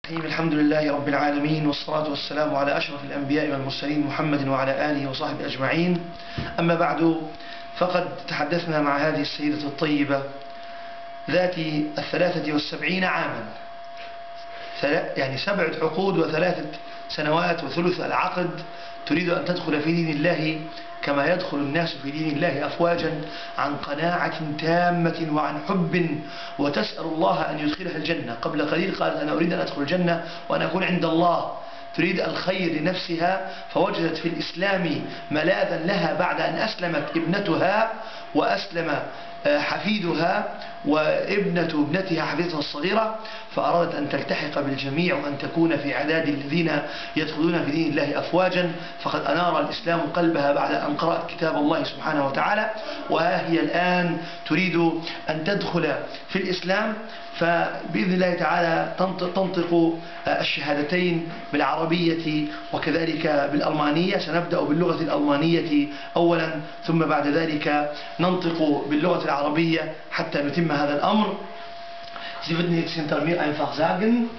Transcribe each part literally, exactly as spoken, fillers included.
الحمد لله رب العالمين، والصلاة والسلام على أشرف الأنبياء والمرسلين محمد وعلى آله وصحبه أجمعين. أما بعد، فقد تحدثنا مع هذه السيدة الطيبة ذات الثلاثة والسبعين عاما، يعني سبعة عقود وثلاثة سنوات وثلث العقد، تريد أن تدخل في دين الله كما يدخل الناس في دين الله أفواجا، عن قناعة تامة وعن حب، وتسأل الله أن يدخلها الجنة. قبل قليل قالت: أنا أريد أن أدخل الجنة وأن أكون عند الله. تريد الخير لنفسها، فوجدت في الإسلام ملاذا لها بعد أن أسلمت ابنتها وأسلم حفيدها وابنة ابنتها حفيدتها الصغيرة، فأرادت أن تلتحق بالجميع وأن تكون في عداد الذين يدخلون في دين الله أفواجا. فقد أنار الإسلام قلبها بعد أن قرأت كتاب الله سبحانه وتعالى، وها هي الآن تريد أن تدخل في الإسلام. فبإذن الله تعالى تنطق الشهادتين بالعربية وكذلك بالألمانية. سنبدأ باللغة الألمانية أولا، ثم بعد ذلك ننطق باللغة العربية حتى نتم هذا الأمر. Sie würden jetzt hinter mir einfach sagen,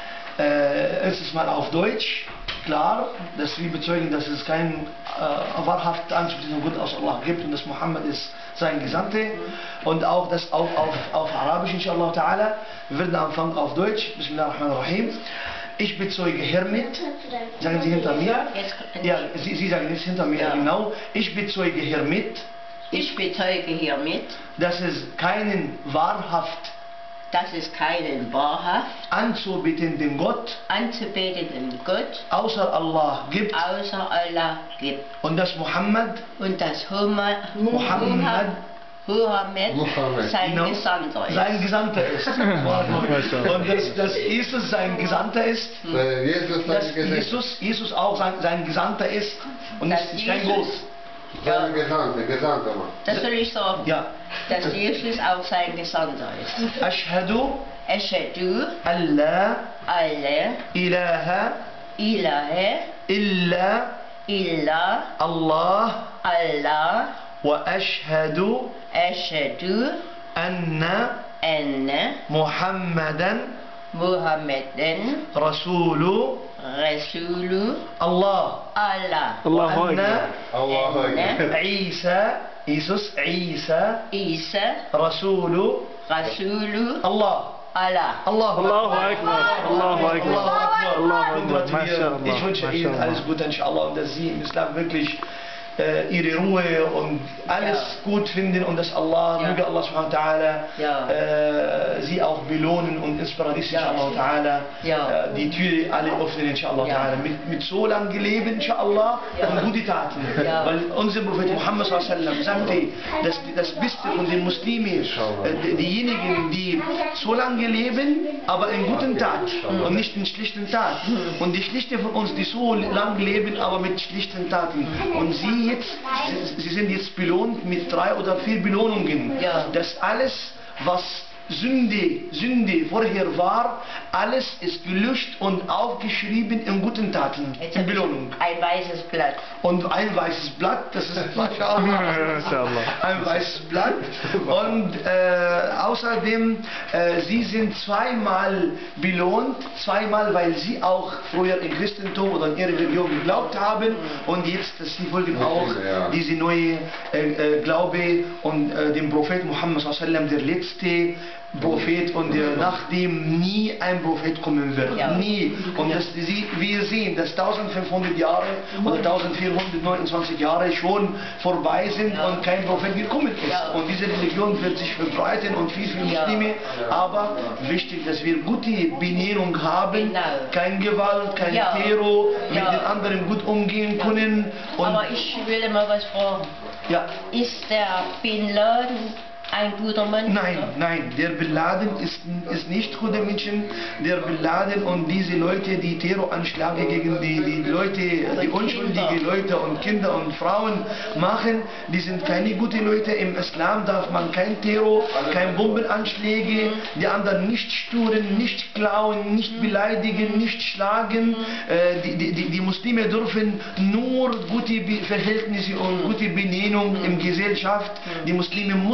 äh, erstes Mal auf Deutsch, klar, dass wir bezeugen, dass es keinen äh, wahrhaften Anspruch von Gott aus Allah gibt und dass Mohammed ist sein Gesandte, und auch das auch auf, auf Arabisch, inshallah ta'ala. Wir werden anfangen auf Deutsch. Bismillahirrahmanirrahim. Ich bezeuge hiermit, sagen Sie hinter mir, ja, Sie, Sie sagen jetzt hinter mir, ja. Genau, ich bezeuge hiermit, ich bezeuge hiermit, dass es keinen wahrhaft dass es keinen wahrhaft anzubetenden Gott, anzubetenden Gott außer Allah gibt, außer Allah gibt, und dass Muhammad, und dass Muhammad, Muhammad, Muhammad, Muhammad sein, genau, Gesandter ist. sein Gesandter ist. Und dass, dass Jesus sein Gesandter ist, dass Jesus, Jesus auch sein, sein Gesandter ist und nicht, nicht kein Gott. Sein Gesandter, Gesandter. Das soll ich sagen, ja. Dass Jesus auch sein Gesandter ist. Ashhadu Ashhadu an la alla ilaha ilaha illa illa Allah Allah wa ashhadu ashhadu anna anna Muhammadan Muhammadan Rasulu Rasulu Allah Allah wa anna Allahu Akbar. Isa Jesus Isa Isa Rasulu Rasulu Allah Allah. Allahu Akbar. Allahu Akbar. Allahu Akbar. Ich wünsche Ihnen alles Gute, inshallah, und dass Sie im Islam wirklich äh, ihre Ruhe und alles ja. gut finden, und dass Allah, ja. möge Allah subhanahu wa ta'ala ja. äh, sie auch belohnen und ins Paradies, ja. inshallah ta'ala, ja. äh, die Türe alle öffnen, inshallah ja. ta'ala, mit, mit so lang Leben, inshallah, ja. und gute Taten. Ja. Weil unser Prophet Muhammad sallallahu alaihi wasallam sagte, dass das Beste von den Muslimen, äh, diejenigen, die so lange leben, aber in guten Taten und nicht in schlichten Taten. Und die Schlichte von uns, die so lange leben, aber mit schlichten Taten. Und sie jetzt, sie, sie sind jetzt belohnt mit drei oder vier Belohnungen. Ja. Das alles, was Sünde, Sünde vorher war, alles ist gelöscht und aufgeschrieben in guten Taten, Jetzt in Belohnung. Ein weißes Blatt. Und ein weißes Blatt, das ist Mashallah, ein weißes Blatt. Und äh, außerdem, äh, sie sind zweimal belohnt, zweimal, weil sie auch früher im Christentum oder in ihre Religion geglaubt haben, und jetzt, dass sie folgen auch diese neue äh, äh, Glaube und äh, dem Prophet Muhammad sallallahu alaihi wasallam, der letzte Prophet, und der, nach dem nie ein Prophet kommen wird. Ja. Nie. Und das, sie, wir sehen, dass eintausendfünfhundert Jahre oder eintausendvierhundertneunundzwanzig Jahre schon vorbei sind, ja. und kein Prophet gekommen ist. Ja. Und diese Religion wird sich verbreiten und viel, viele Muslime. Ja. Aber wichtig, dass wir gute Benennung haben, genau. kein Gewalt, kein ja. Terror, ja. mit den anderen gut umgehen können. Und aber ich will mal was fragen. Ja. Ist der Bin Laden ein guter Mann? Nein, nein, der Bin Laden ist, ist nicht guter Menschen. Der Bin Laden und diese Leute, die Terroranschläge gegen die, die Leute, die unschuldigen Leute und Kinder und Frauen machen, die sind keine guten Leute. Im Islam darf man kein Terror, keine Bombenanschläge, die anderen nicht stören, nicht klauen, nicht beleidigen, nicht schlagen. Äh, die, die, die Muslime dürfen nur gute Verhältnisse und gute Benennung in Gesellschaft. Die Muslime mussten im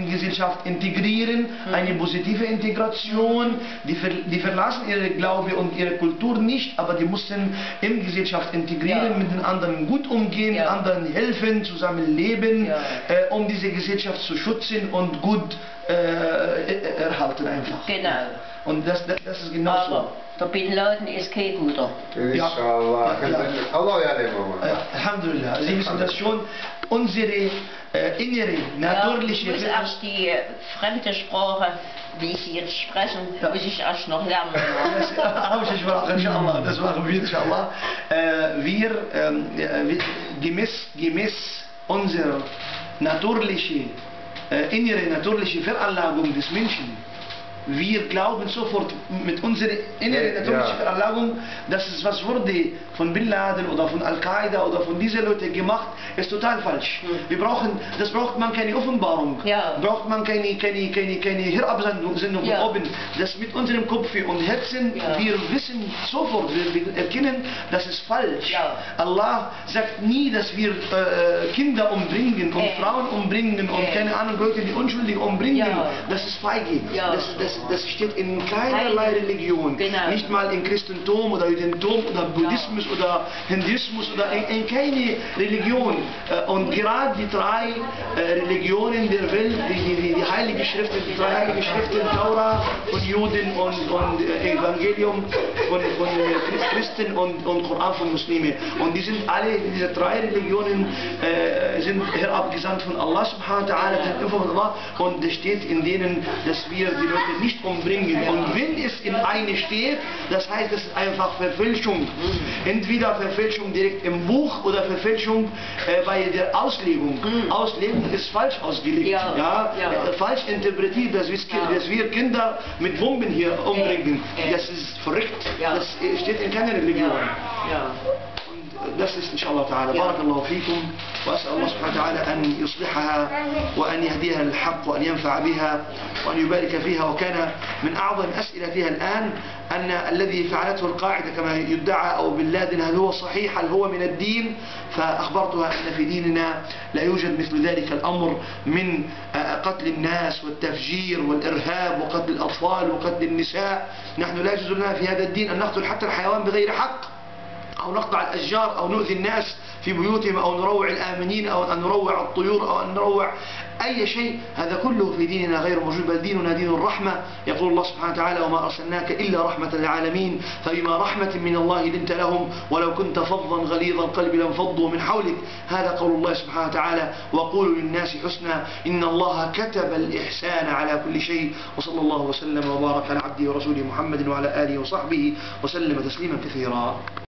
in Gesellschaft integrieren, eine positive Integration. Die, ver, die verlassen ihre Glaube und ihre Kultur nicht, aber die mussten in Gesellschaft integrieren, Ja. mit den anderen gut umgehen, Ja. anderen helfen, zusammen leben, Ja. äh, um diese Gesellschaft zu schützen und gut äh, erhalten einfach. Genau. Und das, das, das ist genau so. Aber der Bin Laden ist kein guter. Inshallah. Ja, ja. Allah يعلم Mama. Ja, Alhamdulillah. Sie wissen das schon. Unsere äh, innere, natürliche... Ja, ich muss erst die äh, fremde Sprache, wie sie jetzt sprechen, Ja. muss ich erst noch lernen. Das arabische Sprache, inshallah, das machen wir, inshallah. Äh, wir, ähm, äh, wir- gemäß, gemäß unserer natürliche, äh, innere natürliche Veranlagung des Menschen, wir glauben sofort mit unserer inneren Ja. natürlichen Veranlagung, dass es was wurde von Bin Laden oder von Al-Qaida oder von diesen Leuten gemacht, ist total falsch. Wir brauchen, das braucht man keine Offenbarung, Ja. braucht man keine, keine, keine, keine Herabsendung Sendung Ja. von oben. Das mit unserem Kopf und Herzen, Ja. wir wissen sofort, wir, wir erkennen, das ist falsch. Ja. Allah sagt nie, dass wir äh, Kinder umbringen und Äh. Frauen umbringen und Äh. keine Ahnung, Leute, die unschuldig umbringen. Ja. Das ist feige. Ja. Das, das, das steht in keinerlei Heilig. Religion. Genau. Nicht mal in Christentum oder Judentum oder Buddhismus oder Hinduismus oder in, in keine Religion. Äh, Und gerade die drei äh, Religionen der Welt, die, die, die, die heilige Schriften, die drei heilige Schriften, Taura von Juden und, und äh, Evangelium von, von äh, Christen und, und Koran von Muslimen. Und die sind alle, diese drei Religionen äh, sind herabgesandt von Allah subhanahu wa ta'ala, sind von Allah, und es steht in denen, dass wir die Leute nicht umbringen. Und wenn es in eine steht, das heißt, es ist einfach Verfälschung. Entweder Verfälschung direkt im Buch oder Verfälschung äh, bei der Auslegung. Auslegung ist falsch ausgelegt. Ja, Ja, ja. Äh, falsch interpretiert, dass wir, Ja. dass wir Kinder mit Bomben hier umbringen. Äh. Das ist verrückt. Ja. Das äh, steht in keiner Religion. Ja. Ja. Das ist inshallah ta'ala. Ja. بارك الله فيكم وأسأل الله سبحانه وتعالى أن يصلحها وأن يهديها للحق وأن ينفع بها وأن يبارك فيها. وكان من أعظم أسئلتها الآن أن الذي فعلته القاعدة كما يدعى أو بن لادن هل هو صحيح، هل هو من الدين؟ فأخبرتها أن في ديننا لا يوجد مثل ذلك الأمر من قتل الناس والتفجير والإرهاب وقتل الأطفال وقتل النساء. نحن لا يجوز لنا في هذا الدين أن نقتل حتى الحيوان بغير حق، أو نقطع الأشجار، أو نؤذي الناس في بيوتهم، أو نروع الآمنين، أو أن نروع الطيور، أو أن نروع أي شيء. هذا كله في ديننا غير موجود، بل ديننا دين الرحمة. يقول الله سبحانه وتعالى: وما أرسلناك إلا رحمة للعالمين. فبما رحمة من الله لنت لهم ولو كنت فظا غليظ القلب لانفضوا من حولك. هذا قول الله سبحانه وتعالى: وقولوا للناس حسنا إن الله كتب الإحسان على كل شيء. وصلى الله وسلم وبارك على عبده ورسوله محمد وعلى آله وصحبه وسلم تسليما كثيرا.